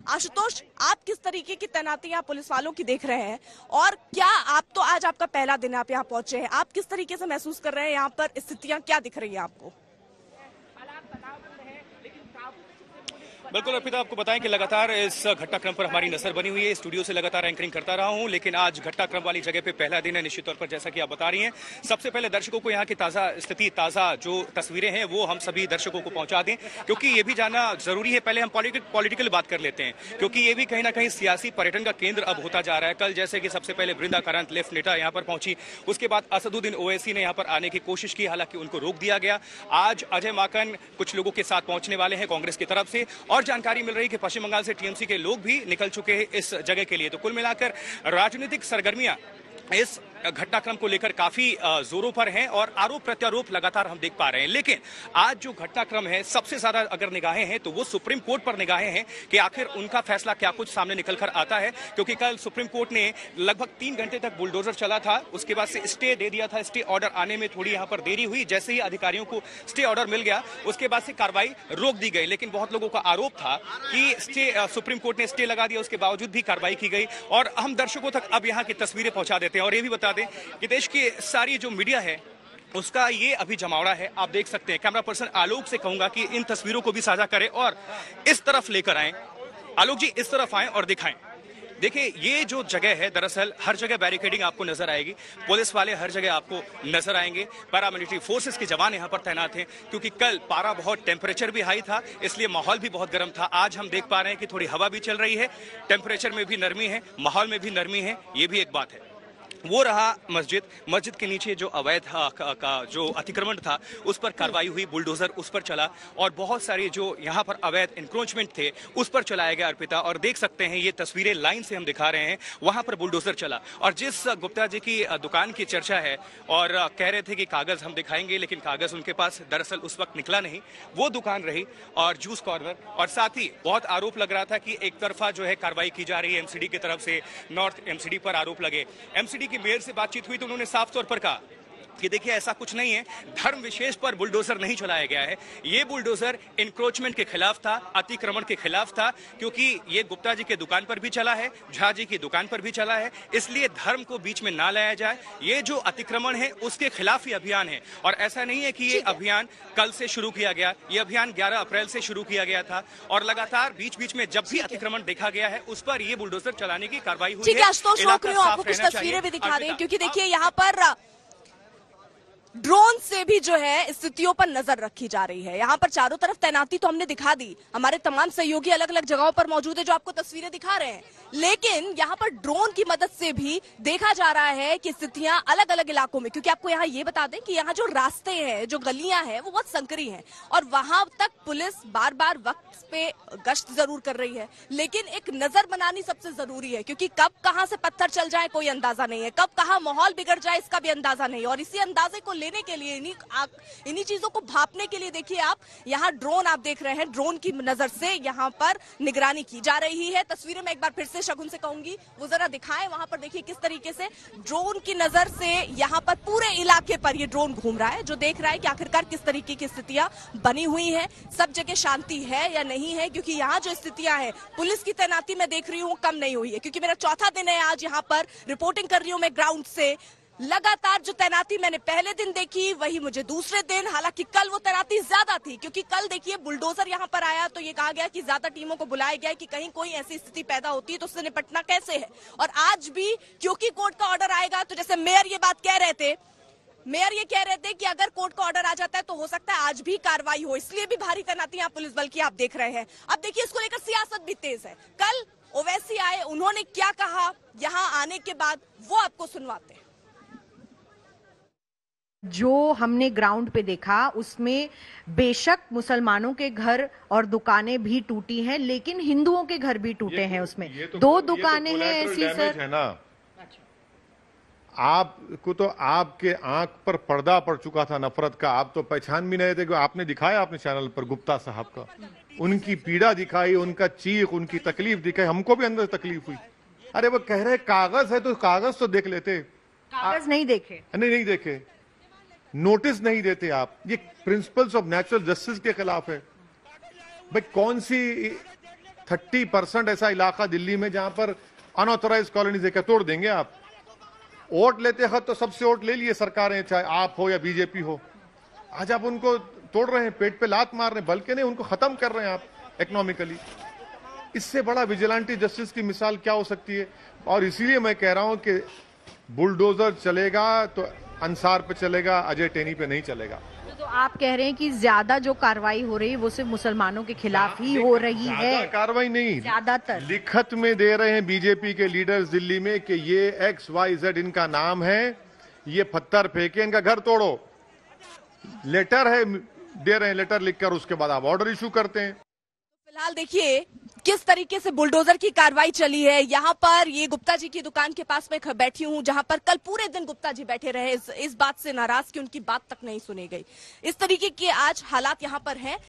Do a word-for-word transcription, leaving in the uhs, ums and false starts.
आशुतोष, आप किस तरीके की तैनाती यहाँ पुलिस वालों की देख रहे हैं और क्या आप तो आज आपका पहला दिन आप यहाँ पहुंचे हैं, आप किस तरीके से महसूस कर रहे हैं, यहाँ पर स्थितियां क्या दिख रही है आपको? बिल्कुल अर्पिता, आपको बताएं कि लगातार इस घटनाक्रम पर हमारी नजर बनी हुई है। स्टूडियो से लगातार एंकरिंग करता रहा हूं, लेकिन आज घटनाक्रम वाली जगह पे पहला दिन है। निश्चित तौर पर जैसा कि आप बता रही हैं, सबसे पहले दर्शकों को यहाँ की ताजा स्थिति, ताजा जो तस्वीरें हैं वो हम सभी दर्शकों को पहुंचा दें, क्योंकि ये भी जानना जरूरी है। पहले हम पॉलिटिकल बात कर लेते हैं, क्योंकि ये भी कहीं ना कहीं सियासी पर्यटन का केंद्र अब होता जा रहा है। कल जैसे कि सबसे पहले वृंदा कांत लेफ्ट नेता यहाँ पर पहुंची, उसके बाद असदुद्दीन ओवैसी ने यहाँ पर आने की कोशिश की, हालांकि उनको रोक दिया गया। आज अजय माकन कुछ लोगों के साथ पहुंचने वाले हैं कांग्रेस की तरफ से, और जानकारी मिल रही है पश्चिम बंगाल से टीएमसी के लोग भी निकल चुके हैं इस जगह के लिए। तो कुल मिलाकर राजनीतिक सरगर्मियां इस घटनाक्रम को लेकर काफी जोरों पर हैं और आरोप प्रत्यारोप लगातार हम देख पा रहे हैं। लेकिन आज जो घटनाक्रम है, सबसे ज्यादा अगर निगाहें हैं तो वो सुप्रीम कोर्ट पर निगाहें हैं कि आखिर उनका फैसला क्या कुछ सामने निकल कर आता है। क्योंकि कल सुप्रीम कोर्ट ने लगभग तीन घंटे तक बुलडोजर चला था, उसके बाद से स्टे दे दिया था। स्टे ऑर्डर आने में थोड़ी यहाँ पर देरी हुई, जैसे ही अधिकारियों को स्टे ऑर्डर मिल गया उसके बाद से कार्रवाई रोक दी गई। लेकिन बहुत लोगों का आरोप था कि स्टे सुप्रीम कोर्ट ने स्टे लगा दिया, उसके बावजूद भी कार्रवाई की गई। और हम दर्शकों तक अब यहाँ की तस्वीरें पहुंचा देते हैं और ये भी बता दें कि देश की सारी जो मीडिया है उसका ये अभी जमावड़ा है। आप देख सकते हैं, कैमरा पर्सन आलोक से कहूंगा कि इन तस्वीरों को भी साझा करें और इस तरफ लेकर आएं। आलोक जी, इस तरफ आएं और दिखाएं। देखिए, ये जो जगह है, दरअसल हर जगह बैरिकेडिंग आपको नजर आएगी, पुलिस वाले हर जगह आपको नजर आएंगे, पैरामिलिट्री फोर्सेस के जवान यहां पर तैनात हैं। क्योंकि कल पारा बहुत, टेम्परेचर भी हाई था, इसलिए माहौल भी बहुत गर्म था। आज हम देख पा रहे हैं कि थोड़ी हवा भी चल रही है, टेम्परेचर में भी नरमी है, माहौल में भी नरमी है। ये भी एक बात है। वो रहा मस्जिद, मस्जिद के नीचे जो अवैध का, का जो अतिक्रमण था उस पर कार्रवाई हुई, बुलडोजर उस पर चला और बहुत सारे जो यहाँ पर अवैध इंक्रोचमेंट थे उस पर चलाया गया अर्पिता। और देख सकते हैं, ये तस्वीरें लाइन से हम दिखा रहे हैं, वहां पर बुलडोजर चला। और जिस गुप्ता जी की दुकान की चर्चा है और कह रहे थे कि कागज हम दिखाएंगे, लेकिन कागज उनके पास दरअसल उस वक्त निकला नहीं, वो दुकान रही और जूस कॉर्नर। और साथ ही बहुत आरोप लग रहा था कि एक तरफा जो है कार्रवाई की जा रही है एमसीडी की तरफ से, नॉर्थ एमसीडी पर आरोप लगे। एमसीडी की मेयर से बातचीत हुई तो उन्होंने साफ तौर पर कहा कि देखिए, ऐसा कुछ नहीं है, धर्म विशेष पर बुलडोजर नहीं चलाया गया है। ये बुलडोजर इंक्रोचमेंट के खिलाफ था, अतिक्रमण के खिलाफ था, क्योंकि ये गुप्ता जी के दुकान पर भी चला है, झा जी की दुकान पर भी चला है, इसलिए धर्म को बीच में ना लाया जाए। ये जो अतिक्रमण है उसके खिलाफ ही अभियान है। और ऐसा नहीं है कि ये अभियान कल से शुरू किया गया, ये अभियान ग्यारह अप्रैल से शुरू किया गया था और लगातार बीच बीच में जब भी अतिक्रमण देखा गया है उस पर ये बुलडोजर चलाने की कार्रवाई हुई है। आपको कुछ तस्वीरें भी दिखा दें, क्योंकि देखिए यहाँ पर ड्रोन से भी जो है स्थितियों पर नजर रखी जा रही है। यहाँ पर चारों तरफ तैनाती तो हमने दिखा दी, हमारे तमाम सहयोगी अलग अलग जगहों पर मौजूद है जो आपको तस्वीरें दिखा रहे हैं, लेकिन यहाँ पर ड्रोन की मदद से भी देखा जा रहा है कि स्थितियां अलग अलग इलाकों में, क्योंकि आपको यहाँ ये बता दें कि यहाँ जो रास्ते हैं, जो गलियां हैं, वो बहुत संकरी हैं और वहां तक पुलिस बार बार वक्त पे गश्त जरूर कर रही है, लेकिन एक नजर बनानी सबसे जरूरी है। क्योंकि कब कहां से पत्थर चल जाए कोई अंदाजा नहीं है, कब कहां माहौल बिगड़ जाए इसका भी अंदाजा नहीं है। और इसी अंदाजे को लेने के लिए, इन्हीं इन्हीं चीजों को भापने के लिए देखिए आप यहाँ ड्रोन आप देख रहे हैं, ड्रोन की नजर से यहाँ पर निगरानी की जा रही है। तस्वीरें में एक बार फिर से शगुन से कहूंगी वो जरा दिखाएं। वहां पर देखिए किस तरीके से ड्रोन की नजर से यहाँ पर पूरे इलाके पर ये ड्रोन घूम रहा है, जो देख रहा है कि आखिरकार किस तरीके की स्थितियां बनी हुई हैं, सब जगह शांति है या नहीं है। क्योंकि यहाँ जो स्थितियां हैं, पुलिस की तैनाती मैं देख रही हूँ कम नहीं हुई है, क्योंकि मेरा चौथा दिन है आज यहाँ पर रिपोर्टिंग कर रही हूँ मैं ग्राउंड से। लगातार जो तैनाती मैंने पहले दिन देखी वही मुझे दूसरे दिन, हालांकि कल वो तैनाती ज्यादा थी, क्योंकि कल देखिए बुलडोजर यहाँ पर आया तो ये कहा गया कि ज्यादा टीमों को बुलाया गया कि कहीं कोई ऐसी स्थिति पैदा होती है तो उससे निपटना कैसे है। और आज भी क्योंकि कोर्ट का ऑर्डर आएगा, तो जैसे मेयर ये बात कह रहे थे, मेयर ये कह रहे थे कि अगर कोर्ट का ऑर्डर आ जाता है तो हो सकता है आज भी कार्रवाई हो, इसलिए भी भारी तैनाती यहाँ पुलिस बल की आप देख रहे हैं। अब देखिए, इसको लेकर सियासत भी तेज है। कल ओवैसी आए, उन्होंने क्या कहा यहाँ आने के बाद वो आपको सुनवाते हैं। जो हमने ग्राउंड पे देखा उसमें बेशक मुसलमानों के घर और दुकानें भी टूटी हैं, लेकिन हिंदुओं के घर भी टूटे हैं। उसमें तो, दो दुकानें हैं ऐसी सर है ना। आपको तो आपके आंख पर पर्दा पड़ चुका था नफरत का, आप तो पहचान भी नहीं थे। आपने दिखाया अपने चैनल पर गुप्ता साहब का, उनकी पीड़ा दिखाई, उनका चीख, उनकी तकलीफ दिखाई, हमको भी अंदर तकलीफ हुई। अरे वो कह रहे कागज है तो कागज तो देख लेते, कागज नहीं देखे, नहीं नहीं देखे, नोटिस नहीं देते आप। ये प्रिंसिपल्स ऑफ नेचुरल जस्टिस के खिलाफ है। भाई कौन सी थर्टी परसेंट ऐसा इलाका दिल्ली में जहां पर अनऑथोराइज कॉलोनीज है, क्या तोड़ देंगे आप? वोट लेते वक्त तो सबसे वोट ले लिए सरकारें, चाहे आप हो या बीजेपी हो। आज आप उनको तोड़ रहे हैं, पेट पे लात मार रहे हैं, बल्कि नहीं उनको खत्म कर रहे हैं आप इकोनॉमिकली। इससे बड़ा विजिलेंटी जस्टिस की मिसाल क्या हो सकती है? और इसीलिए मैं कह रहा हूं कि बुलडोजर चलेगा तो अंसार पे चलेगा, अजय टेनी पे नहीं चलेगा। तो आप कह रहे हैं कि ज्यादा जो कार्रवाई हो रही है वो सिर्फ मुसलमानों के खिलाफ ही हो रही है? कार्रवाई नहीं, ज्यादातर लिखत में दे रहे हैं बीजेपी के लीडर्स दिल्ली में कि ये एक्स वाई जेड इनका नाम है, ये पत्थर फेंके, इनका घर तोड़ो। लेटर है, दे रहे हैं लेटर लिखकर, उसके बाद आप ऑर्डर इशू करते हैं। फिलहाल देखिए किस तरीके से बुलडोजर की कार्रवाई चली है। यहाँ पर ये गुप्ता जी की दुकान के पास में बैठी हूँ, जहाँ पर कल पूरे दिन गुप्ता जी बैठे रहे, इस, इस बात से नाराज कि उनकी बात तक नहीं सुनी गई। इस तरीके के आज हालात यहाँ पर हैं।